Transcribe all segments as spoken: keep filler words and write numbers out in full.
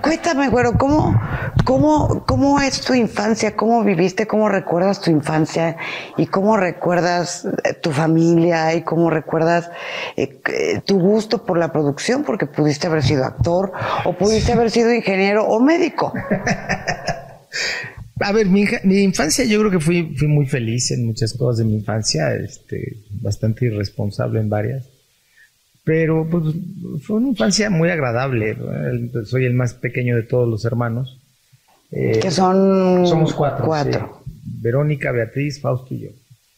cuéntame, güero, ¿cómo, cómo, ¿cómo es tu infancia? ¿Cómo viviste? ¿Cómo recuerdas tu infancia? ¿Y cómo recuerdas tu familia? ¿Y cómo recuerdas eh, tu gusto por la producción? Porque pudiste haber sido actor, o pudiste haber sido ingeniero o médico. A ver, mi, mi infancia, yo creo que fui, fui muy feliz en muchas cosas de mi infancia, este, bastante irresponsable en varias. Pero pues, fue una infancia muy agradable. Soy el más pequeño de todos los hermanos. Eh, que son... Somos cuatro. Cuatro. Sí. Verónica, Beatriz, Fausto y yo.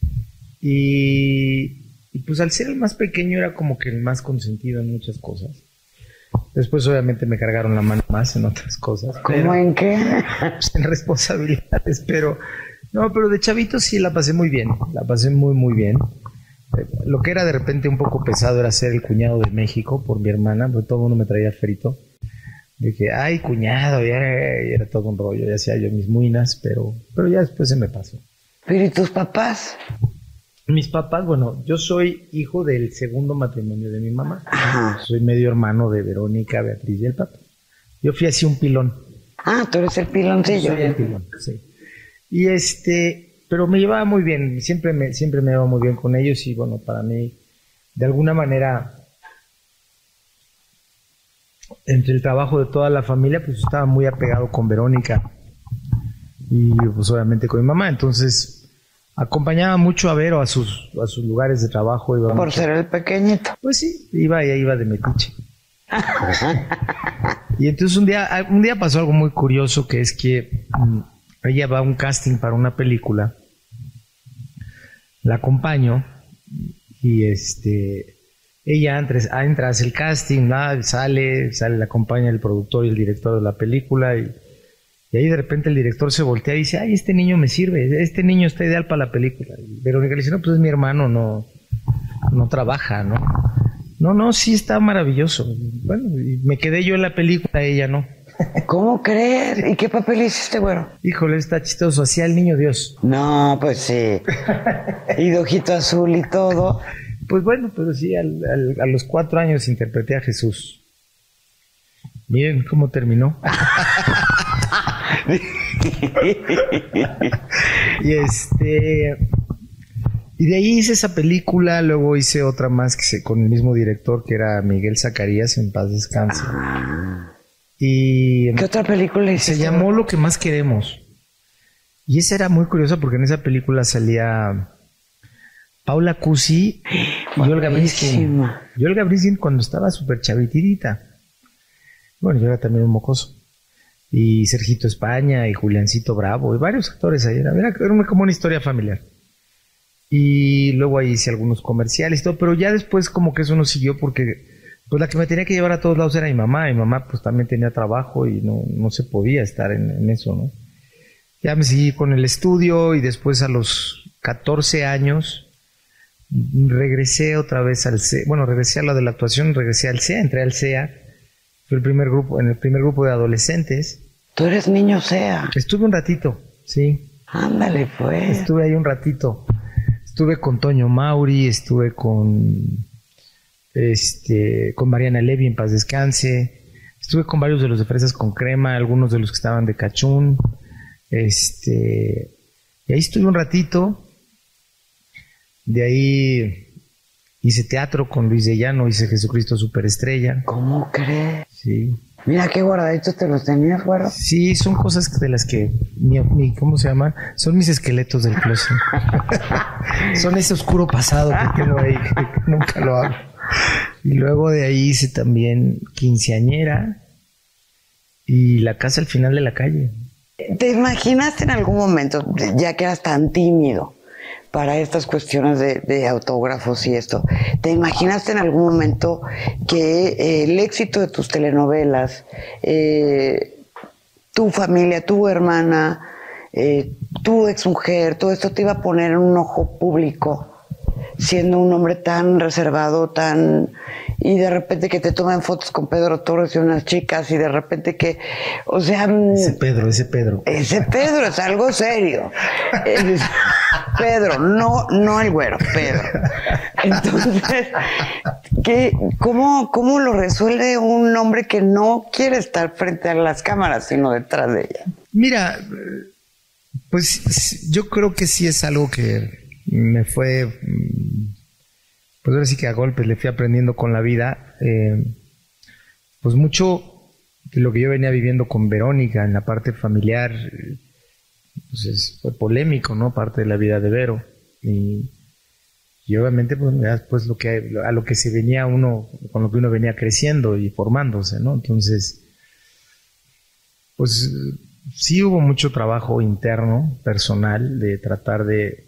Y, y pues al ser el más pequeño era como que el más consentido en muchas cosas. Después obviamente me cargaron la mano más en otras cosas. ¿Cómo pero, en qué? Pues, en responsabilidades, pero... No, pero de chavito sí la pasé muy bien. La pasé muy, muy bien. Lo que era de repente un poco pesado era ser el cuñado de México por mi hermana, porque todo el mundo me traía frito. Dije, ay, cuñado, ya, ya era todo un rollo, ya hacía yo mis muinas, pero, pero ya después se me pasó. ¿Pero y tus papás? Mis papás, bueno, yo soy hijo del segundo matrimonio de mi mamá. Ajá. Soy medio hermano de Verónica, Beatriz y el Pato. Yo fui así un pilón. Ah, tú eres el piloncillo. Soy el pilón, sí. Y este... Pero me llevaba muy bien, siempre me, siempre me llevaba muy bien con ellos y bueno, para mí, de alguna manera, entre el trabajo de toda la familia, pues estaba muy apegado con Verónica y pues obviamente con mi mamá, entonces acompañaba mucho a Vero a sus, a sus lugares de trabajo. Iba Por mucho. Ser el pequeñito. Pues sí, iba y iba de metiche. Y entonces un día, un día pasó algo muy curioso, que es que um, ella va a un casting para una película. La acompaño y este ella entra, entra hace el casting, ¿no? sale, sale, la acompaña el productor y el director de la película y, y ahí de repente el director se voltea y dice, ay, este niño me sirve, este niño está ideal para la película. Y Verónica le dice, no, pues es mi hermano, no, no trabaja, ¿no? No, no, sí está maravilloso. Bueno, y me quedé yo en la película, ella no. ¿Cómo crees? ¿Y qué papel hiciste, güero? Híjole, está chistoso, hacía el niño Dios. No, pues sí. Y de ojito azul y todo. Pues bueno, pero sí, al, al, a los cuatro años interpreté a Jesús. Miren cómo terminó. Y este... Y de ahí hice esa película, luego hice otra más que se, con el mismo director, que era Miguel Zacarías, en paz descanse. Ah. Y ¿qué otra película hiciste? Se llamó Lo que más queremos. Y esa era muy curiosa porque en esa película salía Paula Cusi y Olga Brinskin. Y Olga Brinskin cuando estaba súper chavitita. Bueno, yo era también un mocoso. Y Sergito España y Juliancito Bravo y varios actores ahí. Era, era como una historia familiar. Y luego ahí hice algunos comerciales y todo, pero ya después como que eso no siguió porque... Pues la que me tenía que llevar a todos lados era mi mamá. Mi mamá pues también tenía trabajo y no, no se podía estar en, en eso, ¿no? Ya me seguí con el estudio y después a los catorce años regresé otra vez al C E A. Bueno, regresé a la de la actuación, regresé al C E A, entré al C E A. Fui el primer grupo, en el primer grupo de adolescentes. ¿Tú eres niño C E A? Estuve un ratito, sí. Ándale, pues. Estuve ahí un ratito. Estuve con Toño Mauri, estuve con... Este, con Mariana Levy, en paz descanse. Estuve con varios de los de Fresas con Crema, algunos de los que estaban de Cachún. Este, y ahí estuve un ratito. De ahí hice teatro con Luis de Llano, hice Jesucristo Superestrella. ¿Cómo crees? Sí. Mira qué guardaditos te los tenías, güero. Sí, son cosas de las que, mi, mi, ¿cómo se llama? Son mis esqueletos del closet. Son ese oscuro pasado que tengo ahí, que, que nunca lo hago. Y luego de ahí hice también Quinceañera y La casa al final de la calle. ¿Te imaginaste en algún momento, ya que eras tan tímido para estas cuestiones de, de autógrafos y esto, te imaginaste en algún momento que eh, el éxito de tus telenovelas, eh, tu familia, tu hermana, eh, tu exmujer, todo esto te iba a poner en un ojo público, siendo un hombre tan reservado, tan... y de repente que te toman fotos con Pedro Torres y unas chicas, y de repente que, o sea... Ese Pedro, ese Pedro. Ese Pedro es algo serio. Pedro, no, no el güero, Pedro. Entonces, ¿qué, cómo, ¿cómo lo resuelve un hombre que no quiere estar frente a las cámaras, sino detrás de ella? Mira, pues yo creo que sí es algo que me fue, pues ahora sí que a golpes le fui aprendiendo con la vida. Eh, pues mucho de lo que yo venía viviendo con Verónica en la parte familiar, pues es, fue polémico, ¿no? Parte de la vida de Vero. Y, y obviamente, pues, pues lo que, a lo que se venía uno, con lo que uno venía creciendo y formándose, ¿no? Entonces, pues sí hubo mucho trabajo interno, personal, de tratar de,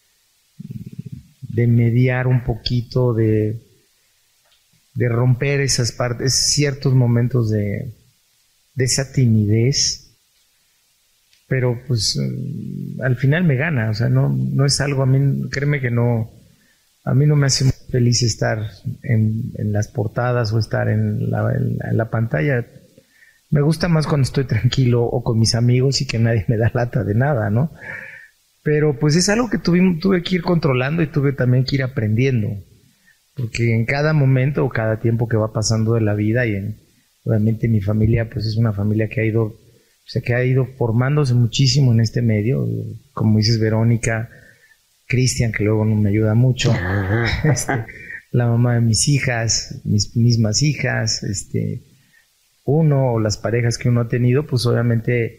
de mediar un poquito, de, de romper esas partes, ciertos momentos de, de esa timidez. Pero pues al final me gana, o sea, no, no es algo, a mí, créeme que no, a mí no me hace muy feliz estar en, en las portadas o estar en la, en, la, en la pantalla. Me gusta más cuando estoy tranquilo o con mis amigos y que nadie me da lata de nada, ¿no? Pero pues es algo que tuve, tuve que ir controlando y tuve también que ir aprendiendo, porque en cada momento o cada tiempo que va pasando de la vida y en, obviamente mi familia pues es una familia que ha ido, o sea, que ha ido formándose muchísimo en este medio, como dices, Verónica, Cristian, que luego me ayuda mucho, este, la mamá de mis hijas, mis mismas hijas, este, uno o las parejas que uno ha tenido, pues obviamente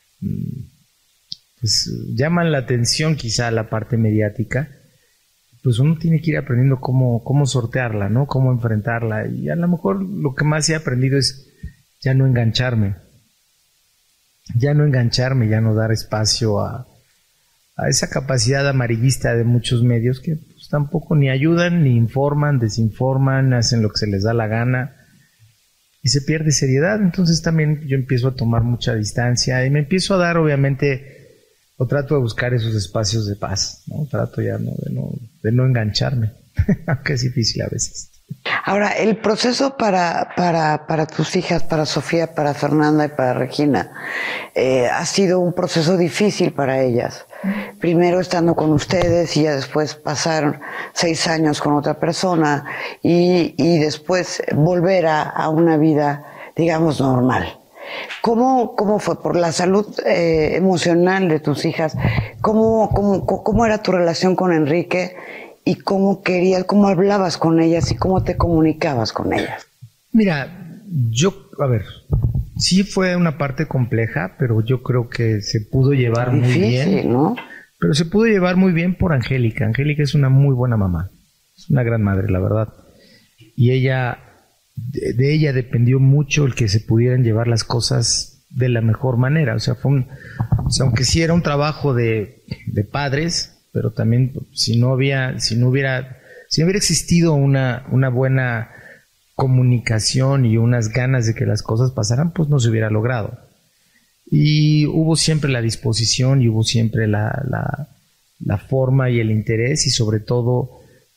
pues llaman la atención quizá la parte mediática, pues uno tiene que ir aprendiendo cómo, cómo sortearla, ¿no? Cómo enfrentarla, y a lo mejor lo que más he aprendido es ya no engancharme. Ya no engancharme, ya no dar espacio a, a esa capacidad amarillista de muchos medios que pues, tampoco ni ayudan, ni informan, desinforman, hacen lo que se les da la gana y se pierde seriedad. Entonces también yo empiezo a tomar mucha distancia y me empiezo a dar, obviamente, o trato de buscar esos espacios de paz, ¿no? Trato ya no, de, no, de no engancharme, aunque es difícil a veces. Ahora, el proceso para, para, para tus hijas, para Sofía, para Fernanda y para Regina, eh, ha sido un proceso difícil para ellas. Primero estando con ustedes y ya después pasaron seis años con otra persona y, y después volver a, a una vida, digamos, normal. ¿Cómo, cómo fue? Por la salud eh, emocional de tus hijas, ¿cómo, cómo, ¿cómo era tu relación con Enrique? ¿Y cómo querías, cómo hablabas con ellas y cómo te comunicabas con ellas? Mira, yo, a ver, sí fue una parte compleja, pero yo creo que se pudo llevar muy bien. Difícil, ¿no? Pero se pudo llevar muy bien por Angélica. Angélica es una muy buena mamá, es una gran madre, la verdad. Y ella, de, de ella dependió mucho el que se pudieran llevar las cosas de la mejor manera. O sea, fue un, o sea, aunque sí era un trabajo de, de padres, pero también si no había, si no hubiera, si no hubiera existido una, una buena comunicación y unas ganas de que las cosas pasaran, pues no se hubiera logrado. Y hubo siempre la disposición y hubo siempre la, la, la forma y el interés y sobre todo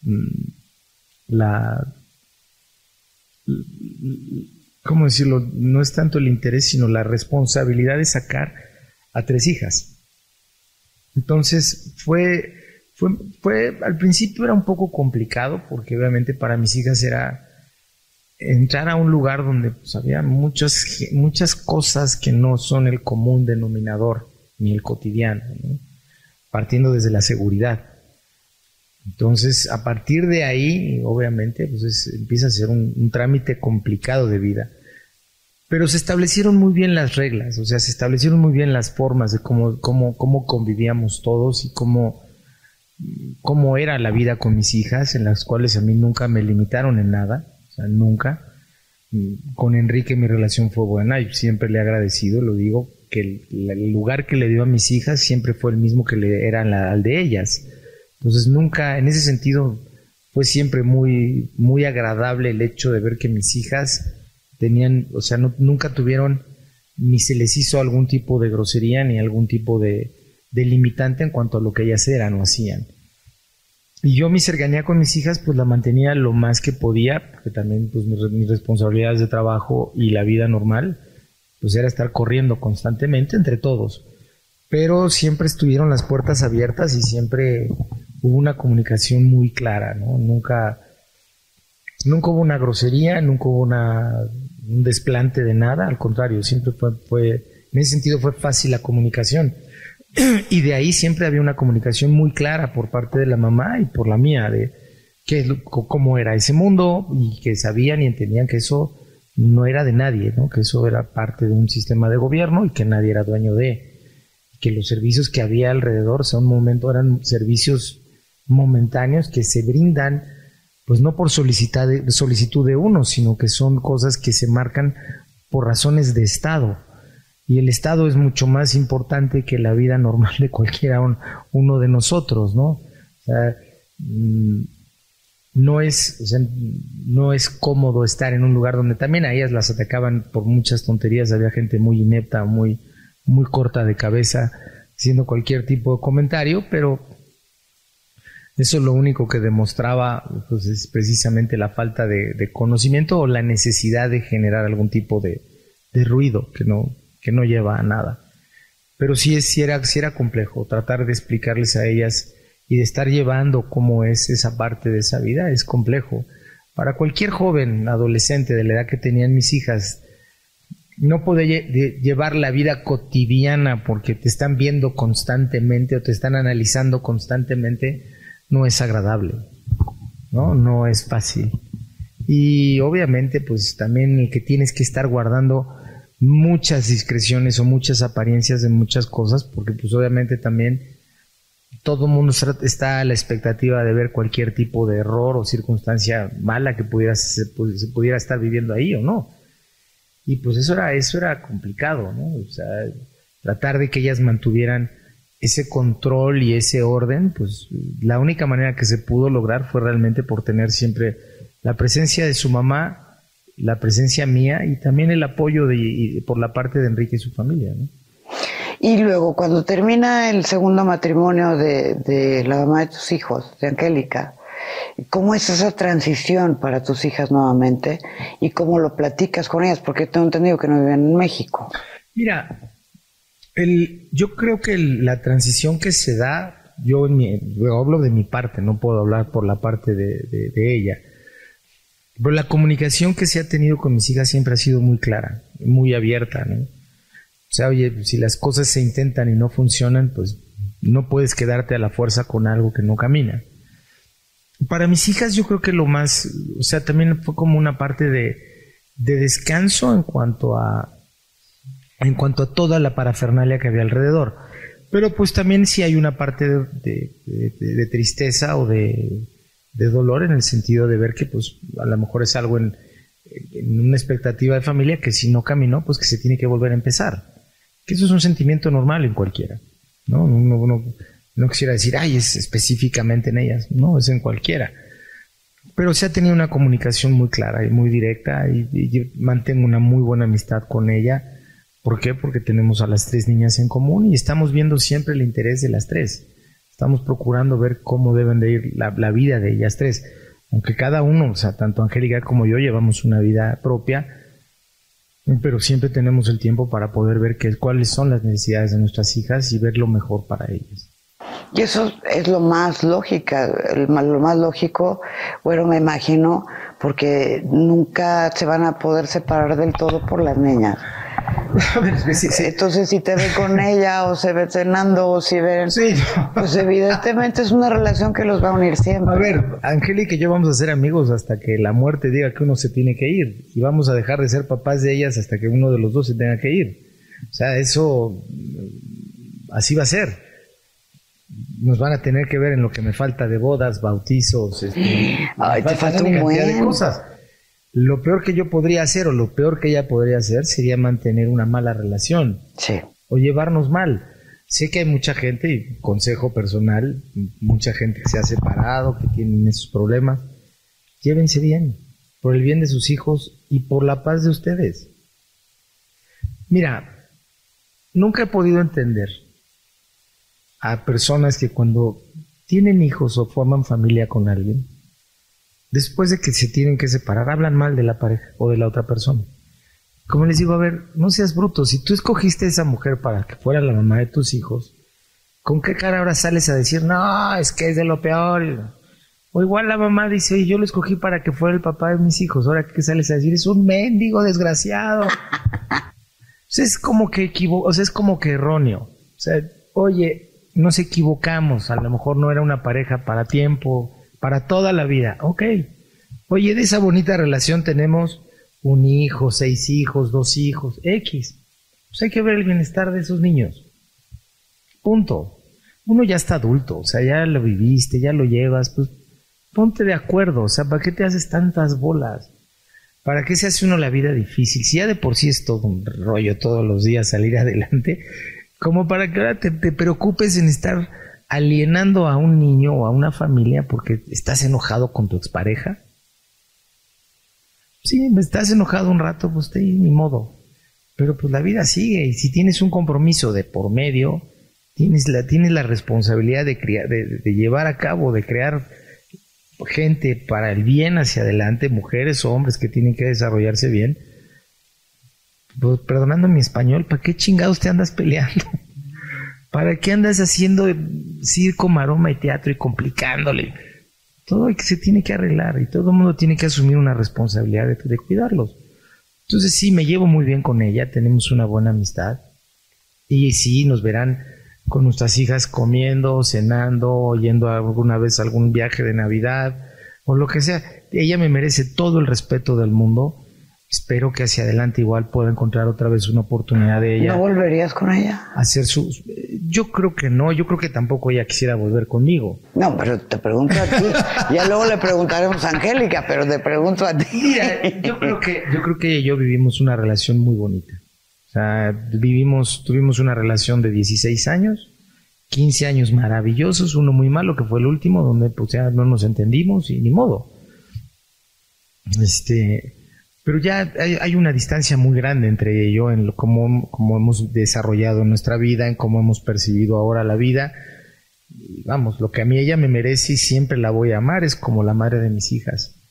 la, ¿cómo decirlo? No es tanto el interés, sino la responsabilidad de sacar a tres hijas. Entonces fue, fue, fue, al principio era un poco complicado porque obviamente para mis hijas era entrar a un lugar donde pues, había muchas, muchas cosas que no son el común denominador ni el cotidiano, ¿no? Partiendo desde la seguridad. Entonces a partir de ahí obviamente pues es, empieza a ser un, un trámite complicado de vida. Pero se establecieron muy bien las reglas, o sea, se establecieron muy bien las formas de cómo, cómo, cómo convivíamos todos y cómo, cómo era la vida con mis hijas, en las cuales a mí nunca me limitaron en nada, o sea, nunca. Con Enrique mi relación fue buena y siempre le he agradecido, lo digo, que el, el lugar que le dio a mis hijas siempre fue el mismo que le era la, al de ellas. Entonces nunca, en ese sentido, fue siempre muy, muy agradable el hecho de ver que mis hijas tenían, o sea, no, nunca tuvieron, ni se les hizo algún tipo de grosería, ni algún tipo de, de limitante en cuanto a lo que ellas eran o hacían. Y yo mi cercanía con mis hijas, pues la mantenía lo más que podía, porque también pues mis, mis responsabilidades de trabajo y la vida normal, pues era estar corriendo constantemente entre todos. pero siempre estuvieron las puertas abiertas y siempre hubo una comunicación muy clara, ¿no? Nunca, nunca hubo una grosería, nunca hubo una, un desplante de nada, al contrario, siempre fue, fue, en ese sentido fue fácil la comunicación. Y de ahí siempre había una comunicación muy clara por parte de la mamá y por la mía, de qué, cómo era ese mundo, y que sabían y entendían que eso no era de nadie, ¿no? Que eso era parte de un sistema de gobierno y que nadie era dueño de, que los servicios que había alrededor son momento, eran servicios momentáneos que se brindan, pues no por solicitud de, solicitud de uno, sino que son cosas que se marcan por razones de Estado. Y el Estado es mucho más importante que la vida normal de cualquiera un, uno de nosotros, ¿no? O sea, no es, o sea, no es cómodo estar en un lugar donde también a ellas las atacaban por muchas tonterías. Había gente muy inepta, muy, muy corta de cabeza, haciendo cualquier tipo de comentario, pero eso lo único que demostraba, pues, es precisamente la falta de, de conocimiento o la necesidad de generar algún tipo de, de ruido que no que no lleva a nada. Pero sí, es, sí, era, sí era complejo tratar de explicarles a ellas y de estar llevando cómo es esa parte de esa vida, es complejo. Para cualquier joven, adolescente de la edad que tenían mis hijas, no poder lle- llevar la vida cotidiana porque te están viendo constantemente o te están analizando constantemente, no es agradable, ¿no? No es fácil. Y obviamente, pues también el que tienes que estar guardando muchas discreciones o muchas apariencias de muchas cosas, porque pues obviamente también todo el mundo está a la expectativa de ver cualquier tipo de error o circunstancia mala que pudiera, se, se pudiera estar viviendo ahí o no. Y pues eso era, eso era complicado, ¿no? O sea, tratar de que ellas mantuvieran ese control y ese orden, pues la única manera que se pudo lograr fue realmente por tener siempre la presencia de su mamá, la presencia mía y también el apoyo de, y, por la parte de Enrique y su familia, ¿no? Y luego, cuando termina el segundo matrimonio de, de la mamá de tus hijos, de Angélica, ¿cómo es esa transición para tus hijas nuevamente? ¿Y cómo lo platicas con ellas? Porque tengo entendido que no viven en México. Mira, el, yo creo que el, la transición que se da, yo, en mi, yo hablo de mi parte, no puedo hablar por la parte de, de, de ella. Pero la comunicación que se ha tenido con mis hijas siempre ha sido muy clara, muy abierta, ¿no? O sea, oye, si las cosas se intentan y no funcionan, pues no puedes quedarte a la fuerza con algo que no camina. Para mis hijas yo creo que lo más, o sea, también fue como una parte de, de descanso en cuanto a, en cuanto a toda la parafernalia que había alrededor. Pero pues también sí hay una parte de, de, de, de tristeza o de... de dolor, en el sentido de ver que pues a lo mejor es algo en, en una expectativa de familia que si no caminó, pues que se tiene que volver a empezar. Que eso es un sentimiento normal en cualquiera, ¿no? Uno, uno, no quisiera decir, ay, es específicamente en ellas, no, es en cualquiera. Pero se ha tenido una comunicación muy clara y muy directa y, y yo mantengo una muy buena amistad con ella. ¿Por qué? Porque tenemos a las tres niñas en común y estamos viendo siempre el interés de las tres. Estamos procurando ver cómo deben de ir la, la vida de ellas tres. Aunque cada uno, o sea, tanto Angélica como yo, llevamos una vida propia, pero siempre tenemos el tiempo para poder ver qué, cuáles son las necesidades de nuestras hijas y ver lo mejor para ellas. Y eso es lo más lógica, el, lo más lógico, bueno, me imagino, porque nunca se van a poder separar del todo por las niñas. Entonces, si te ve con ella o se ve cenando o si ven, sí, no. Pues evidentemente es una relación que los va a unir siempre. A ver, Angélica y yo vamos a ser amigos hasta que la muerte diga que uno se tiene que ir y vamos a dejar de ser papás de ellas hasta que uno de los dos se tenga que ir. O sea, eso así va a ser. Nos van a tener que ver en lo que me falta de bodas, bautizos, este, ay, te falta un buen de cosas. Lo peor que yo podría hacer o lo peor que ella podría hacer sería mantener una mala relación, sí, o llevarnos mal. Sé que hay mucha gente, y consejo personal, mucha gente que se ha separado, que tienen esos problemas. Llévense bien, por el bien de sus hijos y por la paz de ustedes. Mira, nunca he podido entender a personas que cuando tienen hijos o forman familia con alguien, después de que se tienen que separar, hablan mal de la pareja o de la otra persona. como les digo, a ver, no seas bruto. Si tú escogiste a esa mujer para que fuera la mamá de tus hijos, ¿con qué cara ahora sales a decir, no, es que es de lo peor? O igual la mamá dice, oye, yo lo escogí para que fuera el papá de mis hijos. Ahora, ¿qué sales a decir? Es un mendigo desgraciado. O sea, es como que equivo- o sea, es como que erróneo. O sea, oye, nos equivocamos. A lo mejor no era una pareja para tiempo, para toda la vida. Ok. Oye, de esa bonita relación tenemos un hijo, seis hijos, dos hijos, X. Pues hay que ver el bienestar de esos niños. Punto. Uno ya está adulto, o sea, ya lo viviste, ya lo llevas, pues ponte de acuerdo, o sea, ¿para qué te haces tantas bolas? ¿Para qué se hace uno la vida difícil? Si ya de por sí es todo un rollo todos los días salir adelante, como para que ahora te, te preocupes en estar alienando a un niño o a una familia porque estás enojado con tu expareja. Sí, estás enojado un rato, pues te, ni modo. Pero pues la vida sigue y si tienes un compromiso de por medio, tienes la, tienes la responsabilidad de, criar, de, de llevar a cabo, de crear gente para el bien hacia adelante, mujeres o hombres que tienen que desarrollarse bien. Pues, perdonando mi español, ¿para qué chingados te andas peleando? ¿Para qué andas haciendo circo, maroma y teatro y complicándole? Todo se tiene que arreglar y todo el mundo tiene que asumir una responsabilidad de, de cuidarlos. Entonces sí, me llevo muy bien con ella, tenemos una buena amistad y sí, nos verán con nuestras hijas comiendo, cenando, yendo alguna vez a algún viaje de Navidad o lo que sea. Ella me merece todo el respeto del mundo. Espero que hacia adelante igual pueda encontrar otra vez una oportunidad de ella. ¿No volverías con ella? Hacer su... Yo creo que no, yo creo que tampoco ella quisiera volver conmigo. No, pero te pregunto a ti. Ya luego le preguntaremos a Angélica, pero te pregunto a ti. Mira, yo creo que, yo creo que ella y yo vivimos una relación muy bonita. O sea, vivimos, tuvimos una relación de dieciséis años, quince años maravillosos, uno muy malo que fue el último, donde pues ya no nos entendimos y ni modo. Este... Pero ya hay, hay una distancia muy grande entre ella y yo en lo, cómo, cómo hemos desarrollado nuestra vida, en cómo hemos percibido ahora la vida. Y vamos, lo que a mí ella me merece y siempre la voy a amar es como la madre de mis hijas.